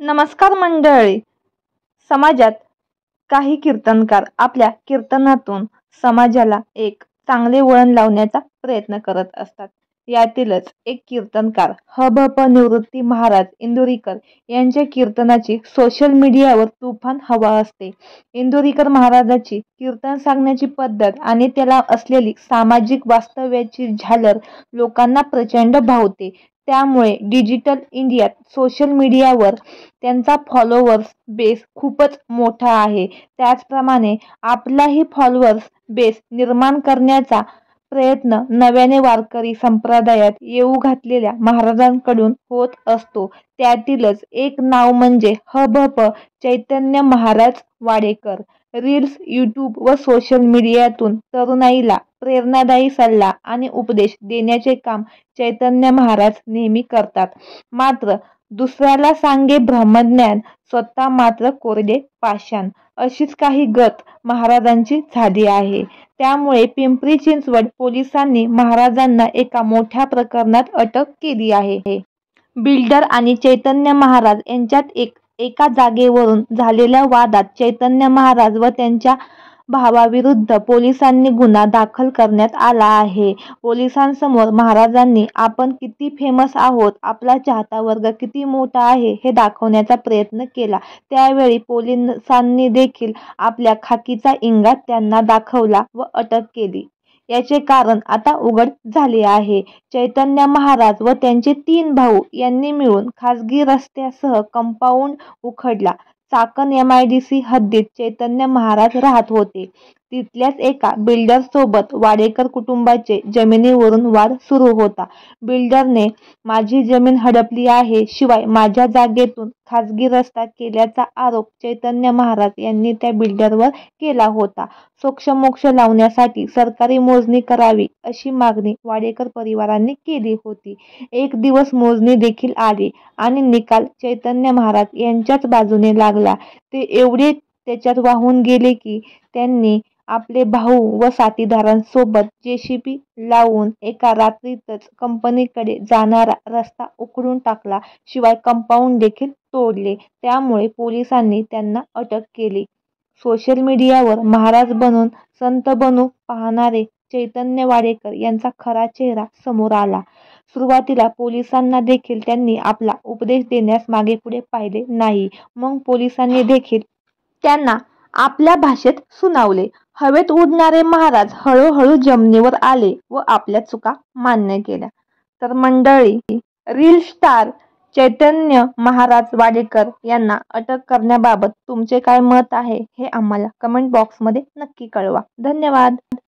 नमस्कार मंडळी. समाजात काही कीर्तनकार आपल्या कीर्तनातून समाजाला एक चांगले वळण लावण्याचा प्रयत्न करत असतात. यातीलच एक कीर्तनकार ह.भ.प. निवृत्ती महाराज इंदुरीकर यांच्या कीर्तनाची सोशल मीडियावर तुफान हवा असते. इंदुरीकर महाराजाची कीर्तन सांगण्याची पद्धत आणि त्याला असलेली सामाजिक वास्तव्याची झालर लोकांना प्रचंड भावते. त्यामुळे डिजिटल इंडियात सोशल मीडियावर त्यांचा फॉलोअर्स बेस खूपच मोठा आहे. त्याचप्रमाणे आपलाही फॉलोअर्स बेस निर्माण करण्याचा प्रयत्न नव्याने वारकरी संप्रदायात येऊ घातलेल्या महाराजांकडून होत असतो. त्यातीलच एक नाव म्हणजे ह.भ.प. चैतन्य महाराज वाडेकर. रील्स, यूट्यूब व सोशल मीडियातून तरुणाईला प्रेरणादायी सल्ला आणि उपदेश देण्याचे काम चैतन्य महाराज नेहमी करतात. मात्र दुसऱ्याला सांगे ब्रह्मज्ञान, स्वतः मात्र कोरडे पाषाण, अशीच काही गत महाराजांची झाली आहे. त्यामुळे पिंपरी चिंचवड पोलिसांनी महाराजांना एका मोठ्या प्रकरणात अटक केली आहे. बिल्डर आणि चैतन्य महाराज यांच्यात एका जागेवरून झालेल्या वादात चैतन्य महाराज व त्यांच्या भावाविरुद्ध पोलिसांनी गुन्हा दाखल करण्यात आला आहे. पोलिसांसमोर महाराजांनी आपण किती फेमस आहोत, आपला चाहता वर्ग किती मोठा आहे हे दाखवण्याचा प्रयत्न केला. त्यावेळी पोलिसांनी देखील आपल्या खाकीचा इंगा त्यांना दाखवला व अटक केली. याचे कारण आता उघड झाले आहे. चैतन्य महाराज व त्यांचे 3 भाऊ यांनी मिळून खासगी रस्त्यासह कंपाऊंड उखडला. चाकण MIDC हद्दीत चैतन्य महाराज राहत होते. तिथल्याच एका बिल्डरसोबत वाडेकर कुटुंबाचे जमिनीवरून वाद सुरू होता. बिल्डरने माझी जमीन हडपली आहे, शिवाय माझ्या जागेतून खासगी रस्ता केल्याचा आरोप चैतन्य महाराज यांनी त्या बिल्डरवर केला होता. सोक्षमोक्ष लावण्यासाठी सरकारी मोजणी करावी अशी मागणी वाडेकर परिवाराने केली होती. एक दिवस मोजणी देखील आली आणि निकाल चैतन्य महाराज यांच्याच बाजूने लागला. ते एवढे त्याच्यात वाहून गेले की त्यांनी आपले भाऊ व साथीदारांसोबत JCB लावून एका रात्रीतच कंपनीकडे जाणारा रस्ता उखडून टाकला, शिवाय कंपाऊंड देखील तोडले. त्यामुळे पोलिसांनी त्यांना अटक केली. सोशल मीडियावर महाराज बनून संत बनू पाहणारे चैतन्य वाडेकर यांचा खरा चेहरा समोर आला. सुरुवातीला पोलिसांना देखील त्यांनी आपला उपदेश देण्यास मागेपुढे पाहिले नाही. मग पोलिसांनी देखील त्यांना आपल्या भाषेत सुनावले. हवेत उडणारे महाराज हळूहळू जमिनीवर आले व आपल्या चुका मान्य केल्या. तर मंडळी, रील स्टार चैतन्य महाराज वाडेकर यांना अटक करण्याबाबत तुमचे काय मत आहे हे आम्हाला कमेंट बॉक्समध्ये नक्की कळवा. धन्यवाद.